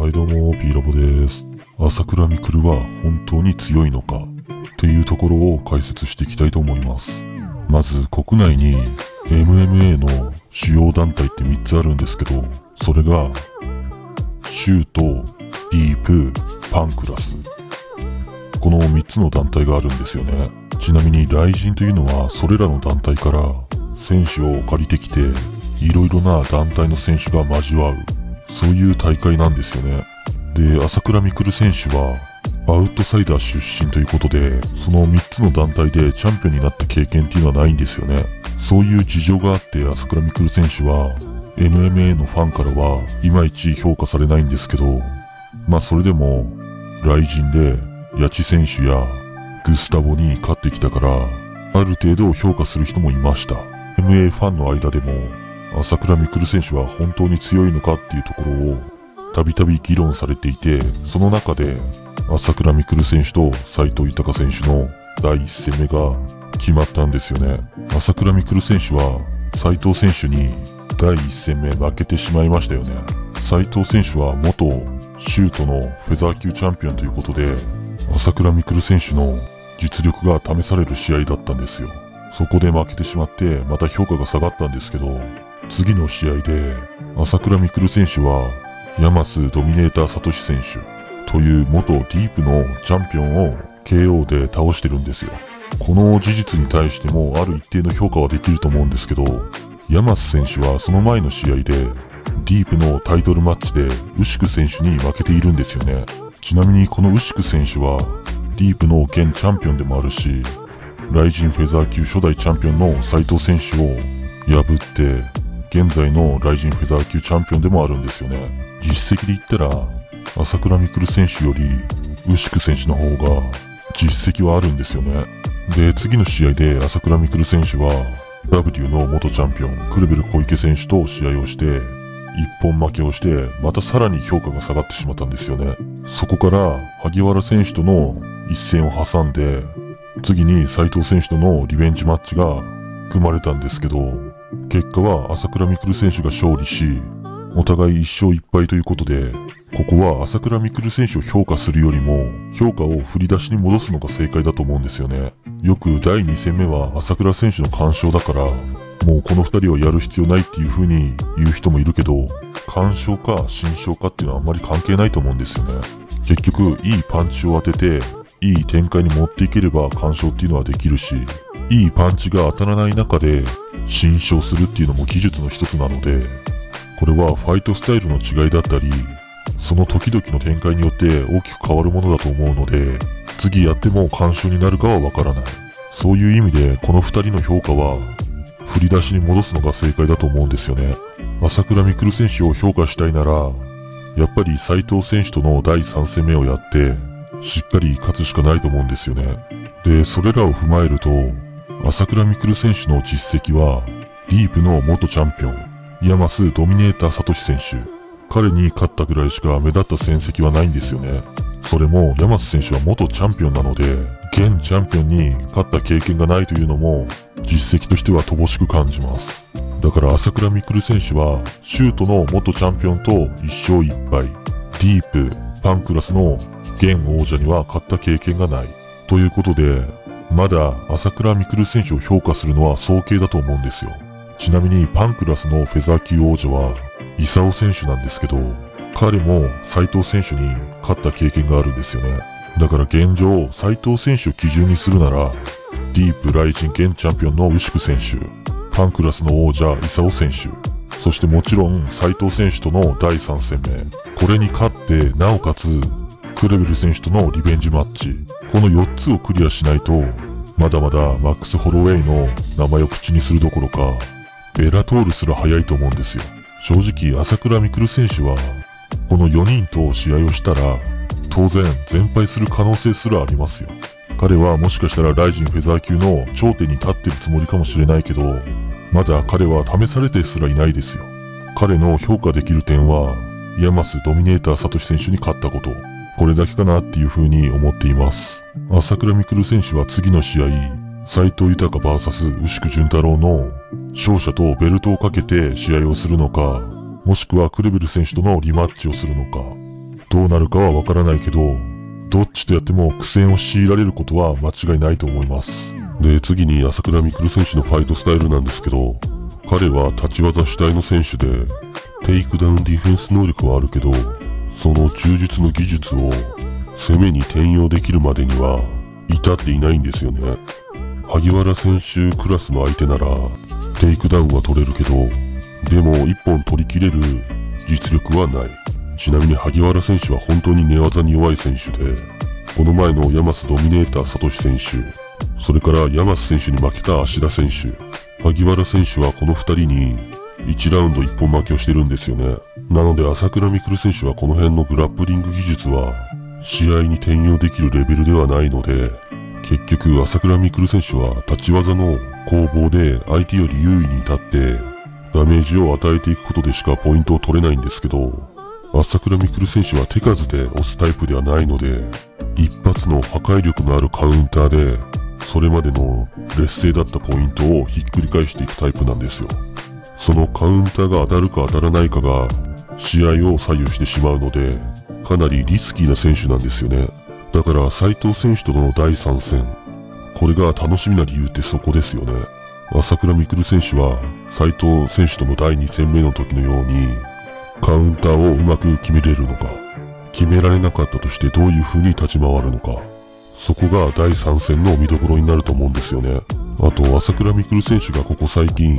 はいどうも、ピーラボです。朝倉未来は本当に強いのかっていうところを解説していきたいと思います。まず国内に MMA の主要団体って3つあるんですけど、それがシュート、ディープ、パンクラス。この3つの団体があるんですよね。ちなみにライジンというのはそれらの団体から選手を借りてきて、いろいろな団体の選手が交わう、そういう大会なんですよね。で、朝倉未来選手はアウトサイダー出身ということで、その3つの団体でチャンピオンになった経験っていうのはないんですよね。そういう事情があって朝倉未来選手は MMA のファンからはいまいち評価されないんですけど、まあそれでもライジンでヤチ選手やグスタボに勝ってきたから、ある程度評価する人もいました。MMA ファンの間でも朝倉未来選手は本当に強いのかっていうところをたびたび議論されていて、その中で朝倉未来選手と斉藤豊選手の第一戦目が決まったんですよね。朝倉未来選手は斉藤選手に第一戦目負けてしまいましたよね。斉藤選手は元シュートのフェザー級チャンピオンということで、朝倉未来選手の実力が試される試合だったんですよ。そこで負けてしまってまた評価が下がったんですけど、次の試合で朝倉未来選手はヤマスドミネーターサトシ選手という元ディープのチャンピオンを KO で倒してるんですよ。この事実に対してもある一定の評価はできると思うんですけど、ヤマス選手はその前の試合でディープのタイトルマッチでウシク選手に負けているんですよね。ちなみにこのウシク選手はディープの現チャンピオンでもあるし、ライジンフェザー級初代チャンピオンの斉藤選手を破って現在のライジンフェザー級チャンピオンでもあるんですよね。実績で言ったら朝倉未来選手よりウシク選手の方が実績はあるんですよね。で、次の試合で朝倉未来選手は W の元チャンピオンクレベル小池選手と試合をして一本負けをして、またさらに評価が下がってしまったんですよね。そこから萩原選手との一戦を挟んで、次に斉藤選手とのリベンジマッチが組まれたんですけど、結果は朝倉未来選手が勝利し、お互い1勝1敗ということで、ここは朝倉未来選手を評価するよりも評価を振り出しに戻すのが正解だと思うんですよね。よく第2戦目は朝倉選手の完勝だから、もうこの2人はやる必要ないっていう風に言う人もいるけど、完勝か新勝かっていうのはあんまり関係ないと思うんですよね。結局いいパンチを当てていい展開に持っていければ完勝っていうのはできるし、いいパンチが当たらない中で新勝するっていうのも技術の一つなので、これはファイトスタイルの違いだったり、その時々の展開によって大きく変わるものだと思うので、次やっても完勝になるかはわからない。そういう意味でこの2人の評価は振り出しに戻すのが正解だと思うんですよね。朝倉未来選手を評価したいなら、やっぱり斉藤選手との第3戦目をやってしっかり勝つしかないと思うんですよね。で、それらを踏まえると朝倉未来選手の実績はディープの元チャンピオンヤマスドミネーターサトシ選手、彼に勝ったぐらいしか目立った戦績はないんですよね。それもヤマス選手は元チャンピオンなので、現チャンピオンに勝った経験がないというのも実績としては乏しく感じます。だから朝倉未来選手はシュートの元チャンピオンと1勝1敗、ディープ、パンクラスの現王者には勝った経験がないということで、まだ朝倉未来選手を評価するのは早計だと思うんですよ。ちなみにパンクラスのフェザー級王者は功選手なんですけど、彼も斉藤選手に勝った経験があるんですよね。だから現状斉藤選手を基準にするなら、ディープライジン現チャンピオンのウシク選手、パンクラスの王者功選手、そしてもちろん斉藤選手との第3戦目、これに勝ってなおかつクレベル選手とのリベンジマッチ、この4つをクリアしないとまだまだマックス・ホロウェイの名前を口にするどころかベラトールすら早いと思うんですよ。正直朝倉未来選手はこの4人と試合をしたら当然全敗する可能性すらありますよ。彼はもしかしたらライジンフェザー級の頂点に立ってるつもりかもしれないけど、まだ彼は試されてすらいないですよ。彼の評価できる点はヤマスドミネーターサトシ選手に勝ったこと、これだけかなっていう風に思っています。朝倉未来選手は次の試合、斉藤豊 vs 牛久潤太郎の勝者とベルトをかけて試合をするのか、もしくはクレベル選手とのリマッチをするのか、 どうなるかはわからないけど、どっちとやっても苦戦を強いられることは間違いないと思います。で、次に朝倉未来選手のファイトスタイルなんですけど、彼は立ち技主体の選手で、テイクダウンディフェンス能力はあるけど、その柔術の技術を攻めに転用できるまでには至っていないんですよね。萩原選手クラスの相手ならテイクダウンは取れるけど、でも一本取り切れる実力はない。ちなみに萩原選手は本当に寝技に弱い選手で、この前のヤマスドミネーターサトシ選手、それからヤマス選手に負けた芦田選手、萩原選手はこの2人に1ラウンド1本負けをしてるんですよね。なので朝倉未来選手はこの辺のグラップリング技術は試合に転用できるレベルではないので、結局朝倉未来選手は立ち技の攻防で相手より優位に立ってダメージを与えていくことでしかポイントを取れないんですけど、朝倉未来選手は手数で押すタイプではないので、一発の破壊力のあるカウンターでそれまでの劣勢だったポイントをひっくり返していくタイプなんですよ。そのカウンターが当たるか当たらないかが試合を左右してしまうので、かなりリスキーな選手なんですよね。だから斉藤選手との第3戦、これが楽しみな理由ってそこですよね。朝倉未来選手は斉藤選手との第2戦目の時のようにカウンターをうまく決めれるのか、決められなかったとしてどういう風に立ち回るのか、そこが第3戦の見どころになると思うんですよね。あと朝倉未来選手がここ最近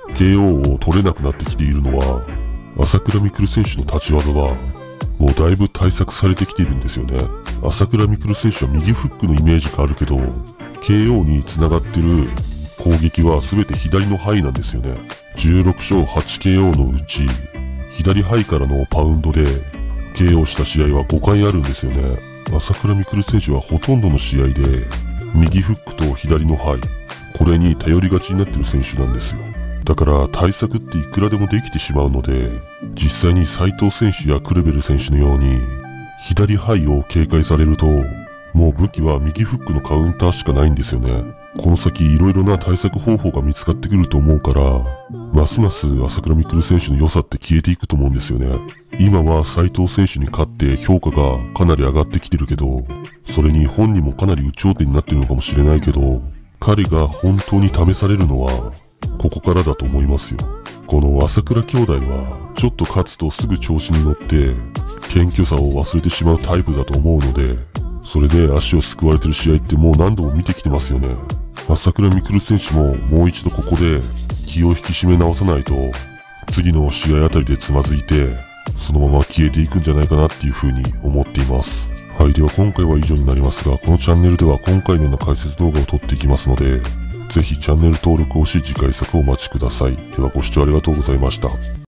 KO を取れなくなってきているのは、朝倉未来選手の立ち技はもうだいぶ対策されてきているんですよね。朝倉未来選手は右フックのイメージがあるけど、KO に繋がってる攻撃は全て左の範囲なんですよね。16勝 8KO のうち、左範囲からのパウンドで KO した試合は5回あるんですよね。朝倉未来選手はほとんどの試合で、右フックと左の範囲、これに頼りがちになってる選手なんですよ。だから対策っていくらでもできてしまうので、実際に斉藤選手やクレベル選手のように、左範囲を警戒されると、もう武器は右フックのカウンターしかないんですよね。この先いろいろな対策方法が見つかってくると思うから、ますます朝倉未来選手の良さって消えていくと思うんですよね。今は斉藤選手に勝って評価がかなり上がってきてるけど、それに本人もかなり有頂天になってるのかもしれないけど、彼が本当に試されるのは、ここからだと思いますよ。この朝倉兄弟は、ちょっと勝つとすぐ調子に乗って、謙虚さを忘れてしまうタイプだと思うので、それで足をすくわれてる試合ってもう何度も見てきてますよね。朝倉未来選手ももう一度ここで気を引き締め直さないと、次の試合あたりでつまずいて、そのまま消えていくんじゃないかなっていう風に思っています。はい、では今回は以上になりますが、このチャンネルでは今回のような解説動画を撮っていきますので、ぜひチャンネル登録をし次回作をお待ちください。ではご視聴ありがとうございました。